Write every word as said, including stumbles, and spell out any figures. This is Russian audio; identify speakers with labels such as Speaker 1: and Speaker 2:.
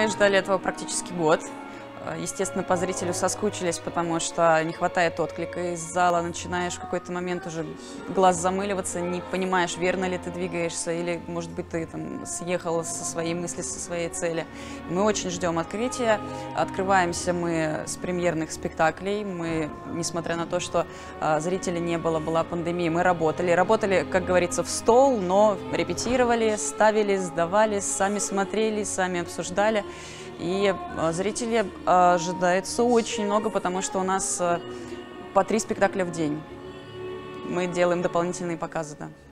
Speaker 1: Мы ждали этого практически год. Естественно, по зрителю соскучились, потому что не хватает отклика из зала. Начинаешь в какой-то момент уже глаз замыливаться, не понимаешь, верно ли ты двигаешься, или, может быть, ты там съехал со своей мысли, со своей цели. Мы очень ждем открытия. Открываемся мы с премьерных спектаклей. Мы, несмотря на то, что а, зрителей не было, была пандемия, мы работали. Работали, как говорится, в стол, но репетировали, ставили, сдавали, сами смотрели, сами обсуждали. И зрителей ожидается очень много, потому что у нас по три спектакля в день. Мы делаем дополнительные показы, да.